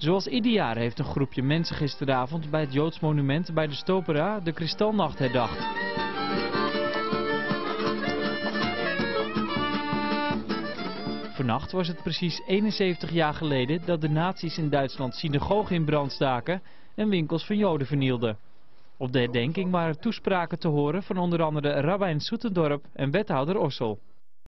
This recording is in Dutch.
Zoals ieder jaar heeft een groepje mensen gisteravond bij het Joods monument bij de Stopera de Kristallnacht herdacht. Vannacht was het precies 71 jaar geleden dat de nazi's in Duitsland synagogen in brand staken en winkels van Joden vernielden. Op de herdenking waren toespraken te horen van onder andere rabbijn Soetendorp en wethouder Ossel.